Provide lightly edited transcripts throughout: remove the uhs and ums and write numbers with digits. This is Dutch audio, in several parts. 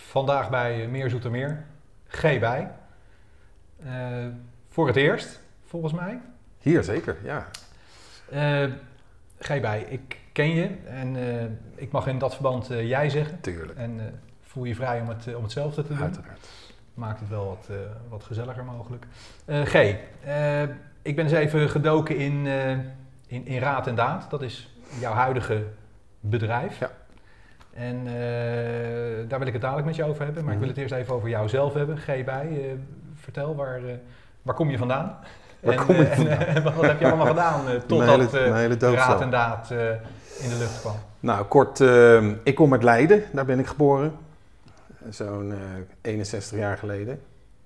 Vandaag bij Meer Zoetermeer. G bij. Voor het eerst, volgens mij. Hier zeker, ja. G bij, ik ken je en ik mag in dat verband jij zeggen. Tuurlijk. En voel je vrij om hetzelfde te doen. Uiteraard. Maakt het wel wat gezelliger mogelijk. G, ik ben eens even gedoken in Raad en Daad. Dat is jouw huidige bedrijf. Ja. En daar wil ik het dadelijk met je over hebben. Maar ik wil het eerst even over jouzelf hebben. G bij, vertel, waar kom je vandaan? En wat heb je allemaal gedaan totdat Raad en Daad in de lucht kwam? Nou, kort, ik kom uit Leiden. Daar ben ik geboren. Zo'n 61 jaar geleden.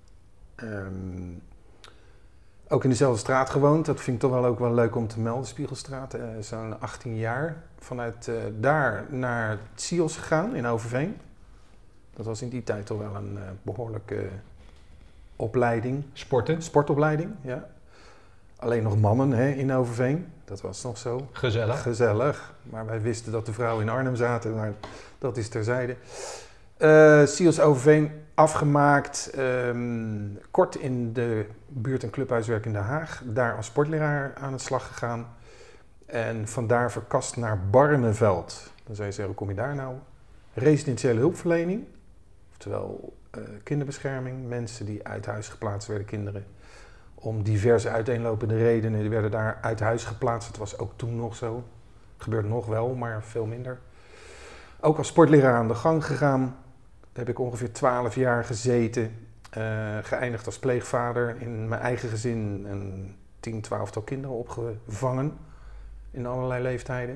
Ook in dezelfde straat gewoond. Dat vind ik toch ook wel leuk om te melden, Spiegelstraat. Zo'n 18 jaar. Vanuit daar naar het SIOS gegaan in Overveen. Dat was in die tijd toch wel een behoorlijke opleiding. Sportopleiding, ja. Alleen nog mannen in Overveen. Dat was nog zo. Gezellig. Maar wij wisten dat de vrouwen in Arnhem zaten, maar dat is terzijde. SIOS Overveen afgemaakt. Kort in de buurt- en clubhuiswerk in Den Haag. Daar als sportleraar aan de slag gegaan. En vandaar verkast naar Barneveld. Dan zou je zeggen, hoe kom je daar nou? Residentiële hulpverlening. Oftewel kinderbescherming. Mensen die uit huis geplaatst werden, kinderen. Om diverse uiteenlopende redenen. Die werden daar uit huis geplaatst. Het was ook toen nog zo. Gebeurt nog wel, maar veel minder. Ook als sportleraar aan de gang gegaan. Daar heb ik ongeveer 12 jaar gezeten. Geëindigd als pleegvader. In mijn eigen gezin een 10, 12-tal kinderen opgevangen. In allerlei leeftijden.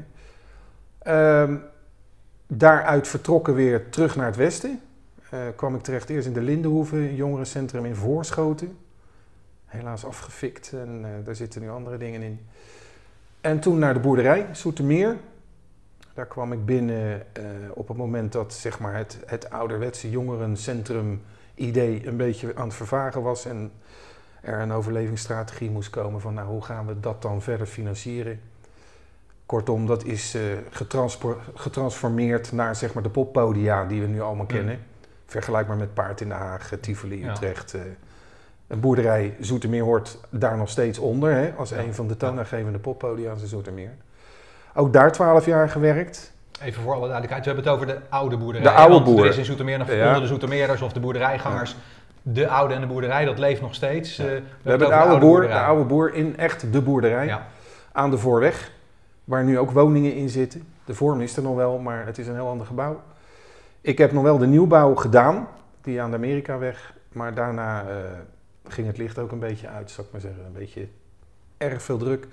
Daaruit vertrokken weer terug naar het westen. Kwam ik terecht eerst in de Lindenhoeve, een jongerencentrum in Voorschoten. Helaas afgefikt en daar zitten nu andere dingen in. En toen naar de boerderij, Zoetermeer. Daar kwam ik binnen op het moment dat zeg maar, het ouderwetse jongerencentrum idee een beetje aan het vervagen was. En er een overlevingsstrategie moest komen van nou, hoe gaan we dat dan verder financieren. Kortom, dat is getransformeerd naar zeg maar, de poppodia die we nu allemaal kennen. Vergelijkbaar met Paard in Den Haag, Tivoli, Utrecht. Een boerderij Zoetermeer hoort daar nog steeds onder, als een van de toonaangevende poppodia's in Zoetermeer. Ook daar 12 jaar gewerkt. Even voor alle duidelijkheid, we hebben het over de oude boerderij. De oude boer. Er is in Zoetermeer nog onder de Zoetermeerders of de boerderijgangers. Ja. De oude en de boerderij, dat leeft nog steeds. Ja. We hebben de oude boer in echt de boerderij aan de Voorweg. Waar nu ook woningen in zitten. De vorm is er nog wel, maar het is een heel ander gebouw. Ik heb nog wel de nieuwbouw gedaan, die aan de Amerikaweg. Maar daarna ging het licht ook een beetje uit, zou ik maar zeggen. Een beetje erg veel druk.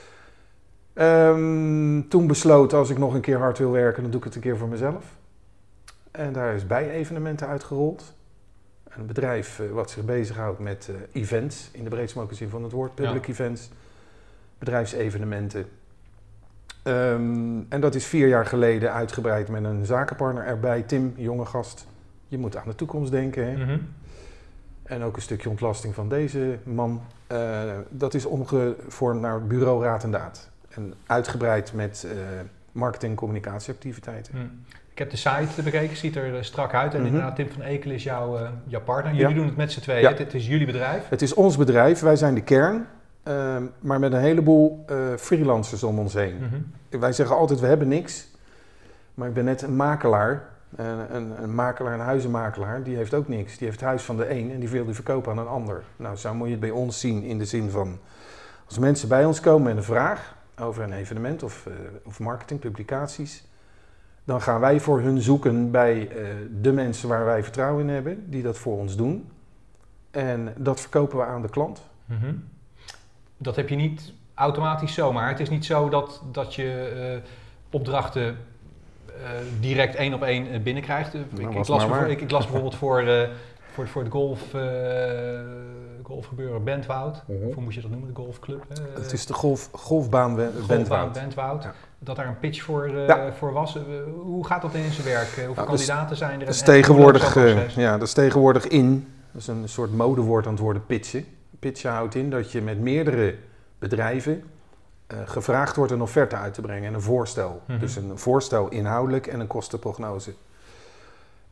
Toen besloten, als ik nog een keer hard wil werken, dan doe ik het een keer voor mezelf. En daar is bij-evenementen uitgerold. Een bedrijf wat zich bezighoudt met events, in de breedst mogelijke zin van het woord. Public events, bedrijfsevenementen. En dat is 4 jaar geleden uitgebreid met een zakenpartner erbij. Tim, jonge gast, je moet aan de toekomst denken. Hè? Mm-hmm. En ook een stukje ontlasting van deze man. Dat is omgevormd naar bureau Raad en Daad. En uitgebreid met marketing- en communicatieactiviteiten. Ik heb de site bekeken, ziet er strak uit. En inderdaad, Tim van Ekel is jouw partner. Jullie doen het met z'n tweeën. Het is jullie bedrijf. Het is ons bedrijf, wij zijn de kern. Maar met een heleboel freelancers om ons heen. Wij zeggen altijd, we hebben niks. Maar ik ben net een makelaar. Een makelaar, een huizenmakelaar, die heeft ook niks. Die heeft het huis van de een en die wil die verkopen aan een ander. Nou, zo moet je het bij ons zien in de zin van... Als mensen bij ons komen met een vraag over een evenement of marketing, publicaties... dan gaan wij voor hun zoeken bij de mensen waar wij vertrouwen in hebben... die dat voor ons doen. En dat verkopen we aan de klant. Dat heb je niet automatisch zomaar. Het is niet zo dat je opdrachten direct 1 op 1 binnenkrijgt. Ik las bijvoorbeeld voor het golfgebeuren Bentwoud. Hoe moet je dat noemen? De golfclub? Het is de golfbaan Bentwoud. Ja. Dat daar een pitch voor was. Hoe gaat dat in zijn werk? Hoeveel kandidaten zijn er? Dat is tegenwoordig in. Dat is een soort modewoord aan het worden pitchen. Pitchen houdt in dat je met meerdere bedrijven gevraagd wordt een offerte uit te brengen en een voorstel. Dus een voorstel inhoudelijk en een kostenprognose.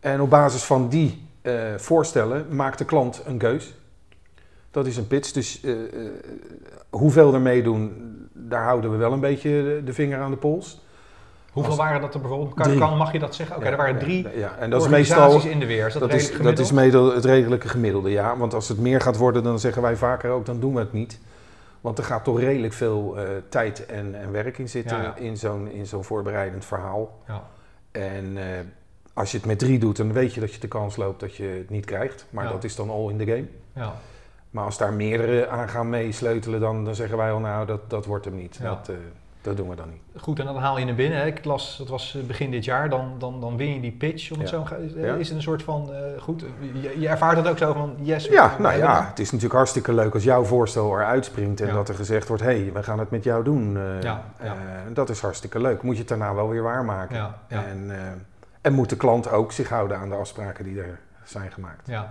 En op basis van die voorstellen maakt de klant een keus. Dat is een pitch, dus hoeveel er meedoen, daar houden we wel een beetje de vinger aan de pols. Hoeveel waren dat er bijvoorbeeld? Mag je dat zeggen? Oké, er waren 3 en dat organisaties is meestal, in de weer. Is dat is het redelijke gemiddelde, ja. Want als het meer gaat worden, dan zeggen wij vaker ook, dan doen we het niet. Want er gaat toch redelijk veel tijd en werk in zitten in zo'n voorbereidend verhaal. Ja. En als je het met 3 doet, dan weet je dat je de kans loopt dat je het niet krijgt. Maar dat is dan all in the game. Ja. Maar als daar meerdere aan gaan meesleutelen, dan zeggen wij al, nou, dat wordt hem niet. Ja. Dat doen we dan niet. Goed, en dan haal je hem binnen. Hè. Ik las, dat was begin dit jaar, dan win je die pitch. Om het zo, is het een soort van, goed, je ervaart het ook zo van, yes. Het is natuurlijk hartstikke leuk als jouw voorstel eruit springt en dat er gezegd wordt, hey, we gaan het met jou doen. Dat is hartstikke leuk. Moet je het daarna wel weer waarmaken. Ja. En moet de klant ook zich houden aan de afspraken die er zijn gemaakt. Ja.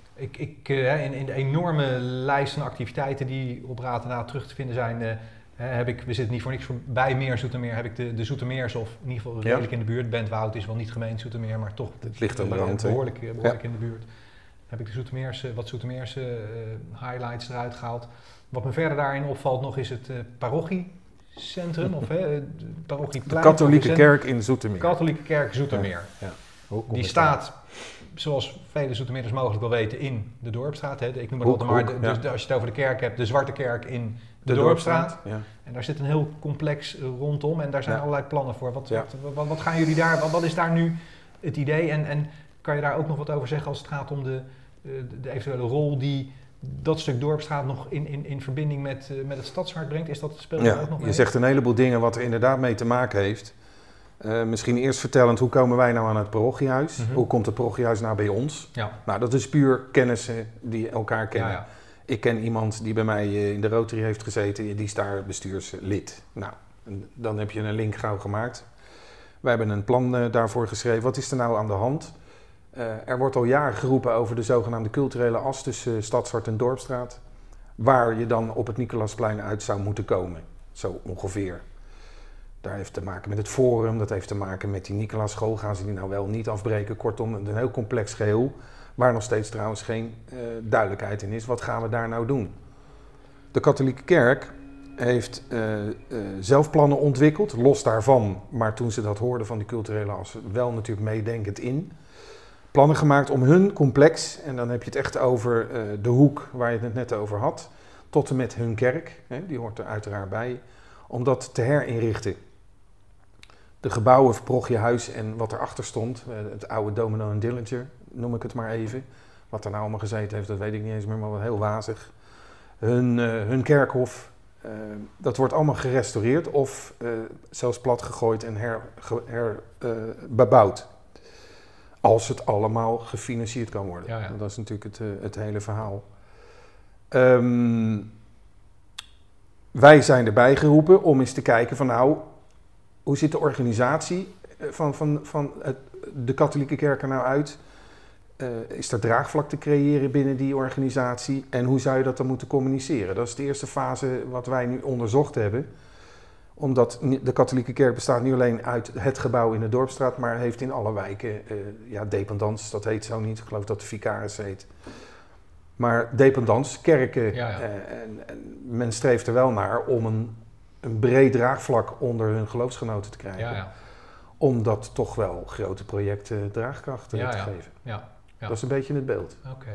In de enorme lijst van activiteiten die op Raad en Daad terug te vinden zijn, we zitten niet voor niks bij Meer Zoetermeer, heb ik de Zoetermeers, of in ieder geval redelijk in de buurt. Bentwoud is wel niet gemeente Zoetermeer, maar toch het ligt aan de rand, behoorlijk in de buurt. Heb ik de Zoetermeerse highlights eruit gehaald. Wat me verder daarin opvalt nog is het parochiecentrum, of parochieplein. De katholieke kerk in Zoetermeer. Katholieke kerk Zoetermeer. Ja. Die staat, zoals vele Zoetermeerders mogelijk wel weten, in de Dorpsstraat. Hè. Ik noem het altijd maar, dus als je het over de kerk hebt, de Zwarte Kerk in de Dorpsstraat. Ja. En daar zit een heel complex rondom en daar zijn allerlei plannen voor. Wat gaan jullie daar, wat is daar nu het idee? En kan je daar ook nog wat over zeggen als het gaat om de eventuele rol die dat stuk Dorpsstraat nog in verbinding met het Stadshart brengt? Speelt dat ook nog mee? Je zegt een heleboel dingen wat er inderdaad mee te maken heeft. Misschien eerst vertellend, hoe komen wij nou aan het parochiehuis? Mm-hmm. Hoe komt het parochiehuis nou bij ons? Ja. Nou, dat is puur kennissen die elkaar kennen. Ja. Ik ken iemand die bij mij in de Rotary heeft gezeten, die is daar bestuurslid. Nou, dan heb je een link gauw gemaakt. Wij hebben een plan daarvoor geschreven. Wat is er nou aan de hand? Er wordt al jaren geroepen over de zogenaamde culturele as tussen Stadshart en Dorpsstraat. Waar je dan op het Nicolasplein uit zou moeten komen. Zo ongeveer. Daar heeft te maken met het forum, dat heeft te maken met die Nicolasschool. Gaan ze die nou wel niet afbreken? Kortom, een heel complex geheel. Waar nog steeds trouwens geen duidelijkheid in is. Wat gaan we daar nou doen? De katholieke kerk heeft zelf plannen ontwikkeld, los daarvan. Maar toen ze dat hoorden van die culturele as, wel natuurlijk meedenkend in. Plannen gemaakt om hun complex, en dan heb je het echt over de hoek waar je het net over had, tot en met hun kerk, die hoort er uiteraard bij, om dat te herinrichten. De gebouwen, het parochiehuis en wat erachter stond, het oude Domino en Dillinger, noem ik het maar even. Wat er nou allemaal gezeten heeft, dat weet ik niet eens meer, maar wat heel wazig. Hun kerkhof, dat wordt allemaal gerestaureerd of zelfs plat gegooid en bebouwd. Als het allemaal gefinancierd kan worden. Ja. Dat is natuurlijk het hele verhaal. Wij zijn erbij geroepen om eens te kijken van nou, hoe ziet de organisatie van de katholieke kerk er nou uit? Is er draagvlak te creëren binnen die organisatie? En hoe zou je dat dan moeten communiceren? Dat is de eerste fase wat wij nu onderzocht hebben. Omdat de katholieke kerk bestaat niet alleen uit het gebouw in de Dorpsstraat, maar heeft in alle wijken, dependance, dat heet zo niet. Ik geloof dat de vicaris heet. Maar dependance, kerken, en men streeft er wel naar om een breed draagvlak onder hun geloofsgenoten te krijgen. Ja. Om dat toch wel grote projecten draagkracht te geven. Ja. Dat is een beetje het beeld. Oké.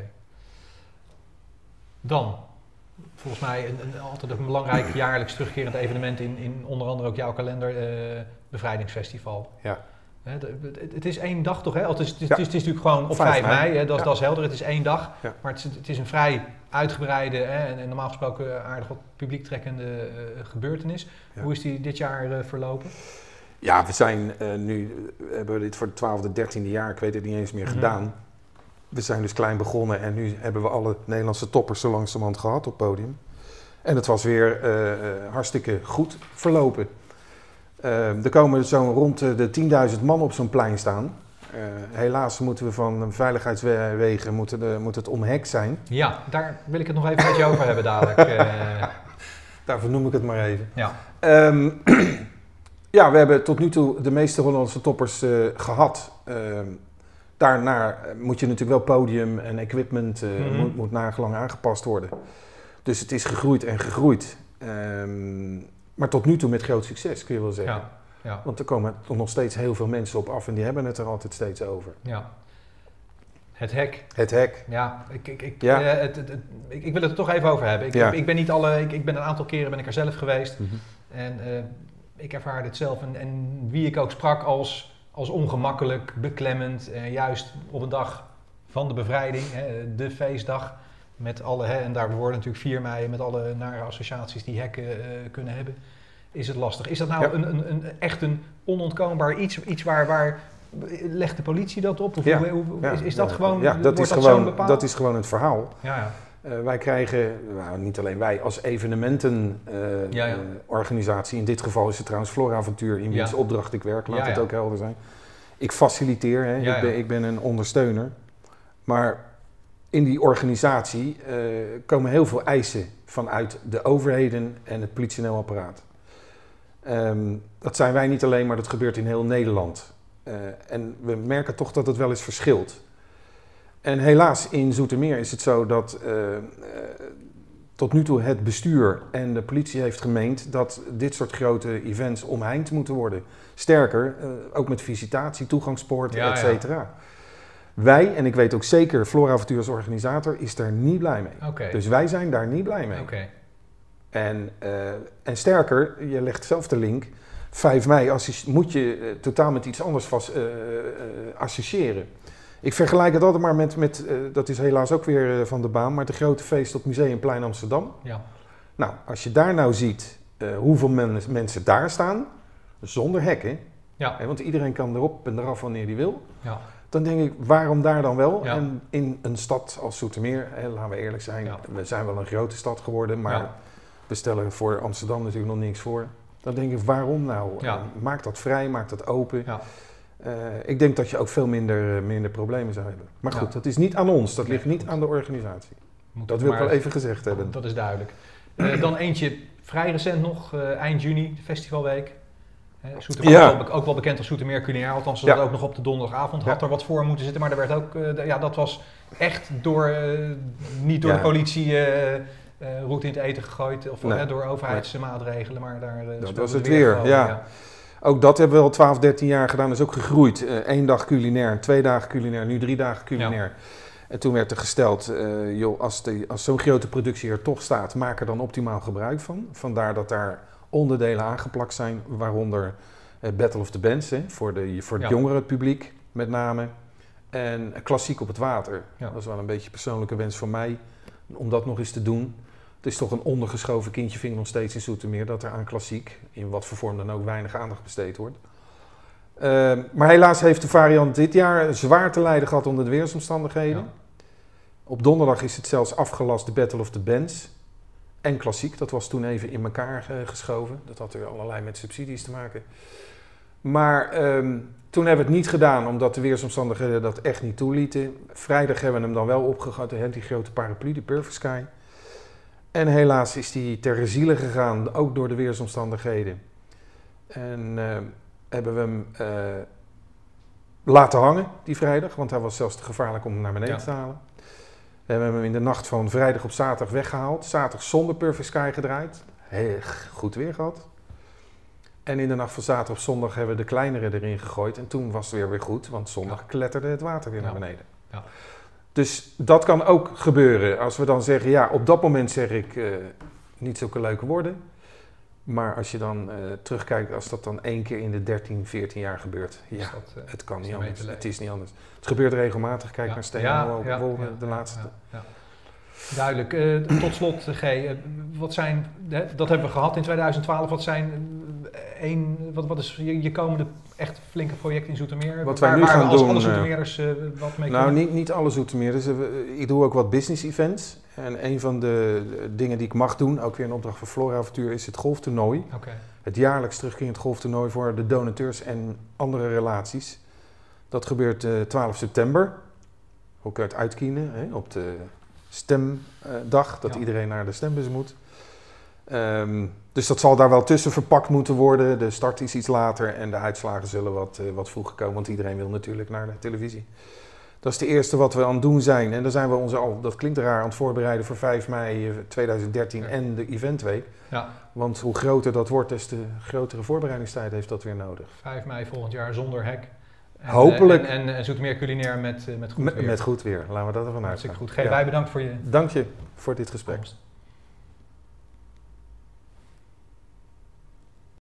Dan, volgens mij altijd een belangrijk jaarlijks terugkerend evenement in onder andere ook jouw kalender, Bevrijdingsfestival. Ja. Het is 1 dag toch, hè? Het is natuurlijk gewoon op 5 mei, hè? Dat is helder, het is 1 dag. Ja. Maar het is een vrij uitgebreide en normaal gesproken aardig wat publiek trekkende gebeurtenis. Ja. Hoe is die dit jaar verlopen? Ja, we zijn hebben we dit voor het 12e, 13e jaar, ik weet het niet eens meer, gedaan. We zijn dus klein begonnen en nu hebben we alle Nederlandse toppers zo langzamerhand gehad op het podium. En het was weer hartstikke goed verlopen. Er komen zo'n rond de 10.000 man op zo'n plein staan. Helaas moeten we van veiligheidswegen moet het omhekt zijn. Ja, daar wil ik het nog even met je over hebben dadelijk. Daarvoor noem ik het maar even. Ja. Ja, we hebben tot nu toe de meeste Hollandse toppers gehad. Daarna moet je natuurlijk wel podium en equipment moet nagelang aangepast worden. Dus het is gegroeid en gegroeid. Maar tot nu toe met groot succes, kun je wel zeggen. Ja, ja. Want er komen toch nog steeds heel veel mensen op af en die hebben het er altijd steeds over. Ja. Het hek. Het hek. Ja, ik wil het er toch even over hebben. Ik ben een aantal keren ben ik er zelf geweest. En ik ervaar dit zelf. En wie ik ook sprak als ongemakkelijk, beklemmend. Juist op een dag van de bevrijding, de feestdag. Met alle, en daar worden natuurlijk 4 mei met alle nare associaties die hekken kunnen hebben. Is het lastig. Is dat nou echt een onontkoombaar iets waar legt de politie dat op? Of is dat gewoon, dat is gewoon het verhaal. Ja. Wij krijgen, niet alleen wij, als evenementenorganisatie, in dit geval is het trouwens Floravontuur, in wiens opdracht ik werk, laat het ook helder zijn. Ik faciliteer, ik ben een ondersteuner. Maar in die organisatie komen heel veel eisen vanuit de overheden en het politioneel apparaat. Dat zijn wij niet alleen, maar dat gebeurt in heel Nederland. En we merken toch dat het wel eens verschilt. En helaas in Zoetermeer is het zo dat tot nu toe het bestuur en de politie heeft gemeend dat dit soort grote events omheind moeten worden. Sterker, ook met visitatie, toegangspoorten, et cetera. Wij, en ik weet ook zeker, Floravontuur als organisator, is daar niet blij mee. Okay. Dus wij zijn daar niet blij mee. Okay. En sterker, je legt zelf de link, 5 mei moet je totaal met iets anders associëren. Ik vergelijk het altijd maar met dat is helaas ook weer van de baan, maar de grote feest op Museumplein Amsterdam. Ja. Nou, als je daar nou ziet hoeveel mensen daar staan, zonder hekken, want iedereen kan erop en eraf wanneer hij wil. Ja. Dan denk ik, waarom daar dan wel? Ja. En in een stad als Zoetermeer, laten we eerlijk zijn, we zijn wel een grote stad geworden, maar we stellen voor Amsterdam natuurlijk nog niks voor. Dan denk ik, waarom nou? Ja. Maak dat vrij, maak dat open. Ja. Ik denk dat je ook veel minder problemen zou hebben. Maar goed, dat is niet aan ons, dat ligt niet aan de organisatie. Dat wil ik wel even gezegd hebben. Dat is duidelijk. Dan eentje vrij recent nog, eind juni, de festivalweek. Zoetermeer, ook wel bekend als Zoetermeer Culinair, althans dat ook nog op de donderdagavond had er wat voor moeten zitten, maar er werd ook, dat was echt niet door de politie route in het eten gegooid of door overheidsmaatregelen, maar daar dat was het weer, ja. Ook dat hebben we al 12, 13 jaar gedaan, dat is ook gegroeid. 1 dag culinair, 2 dagen culinair, nu 3 dagen culinair. Ja. En toen werd er gesteld, als zo'n grote productie er toch staat, maak er dan optimaal gebruik van. Vandaar dat daar onderdelen aangeplakt zijn, waaronder Battle of the Bands, voor het jongere publiek met name. En klassiek op het water. Ja. Dat is wel een beetje een persoonlijke wens van mij, om dat nog eens te doen. Het is toch een ondergeschoven kindje, vind ik nog steeds in Zoetermeer, dat er aan klassiek, in wat voor vorm dan ook, weinig aandacht besteed wordt. Maar helaas heeft de variant dit jaar zwaar te lijden gehad onder de weersomstandigheden. Ja. Op donderdag is het zelfs afgelast, de Battle of the Bands. En klassiek, dat was toen even in elkaar geschoven. Dat had er allerlei met subsidies te maken. Maar toen hebben we het niet gedaan, omdat de weersomstandigheden dat echt niet toelieten. Vrijdag hebben we hem dan wel opgegooid, die grote paraplu, de Perfect Sky. En helaas is die ter ziele gegaan, ook door de weersomstandigheden. En hebben we hem laten hangen, die vrijdag, want hij was zelfs te gevaarlijk om hem naar beneden te halen. We hebben hem in de nacht van vrijdag op zaterdag weggehaald. Zaterdag zonder Perfect Sky gedraaid. Heel goed weer gehad. En in de nacht van zaterdag op zondag hebben we de kleinere erin gegooid. En toen was het weer goed, want zondag kletterde het water weer naar beneden. Ja. Dus dat kan ook gebeuren. Als we dan zeggen, op dat moment zeg ik niet zulke leuke woorden. Maar als je dan terugkijkt, als dat dan 1 keer in de 13, 14 jaar gebeurt. Ja, het kan niet anders. Het is niet anders. Het gebeurt regelmatig. Kijk naar Steno de laatste. Ja. Duidelijk. Tot slot, G. Wat zijn, dat hebben we gehad in 2012. Wat is je komende echt flinke project in Zoetermeer? Wat wij nu gaan doen. Alle Zoetermeerders wat mee Nou, niet alle Zoetermeerders. Ik doe ook wat business events. En een van de dingen die ik mag doen, ook weer een opdracht van Floravontuur, is het golftoernooi. Okay. Het jaarlijks terugkerend golftoernooi voor de donateurs en andere relaties. Dat gebeurt 12 september. Ook uit Uitkienen, op de stemdag, dat iedereen naar de stembus moet. Dus dat zal daar wel tussen verpakt moeten worden. De start is iets later en de uitslagen zullen wat vroeger komen, want iedereen wil natuurlijk naar de televisie. Dat is de eerste wat we aan het doen zijn. En dan zijn we ons al, dat klinkt raar, aan het voorbereiden voor 5 mei 2013 en de eventweek. Ja. Want hoe groter dat wordt, des te grotere voorbereidingstijd heeft dat weer nodig. 5 mei volgend jaar zonder hek. En, Hopelijk. En Zoetermeer culinair met goed weer. Met goed weer, laten we dat ervan uitgaan. Hartstikke goed. Wij bedankt voor je Dank je voor dit gesprek. komst.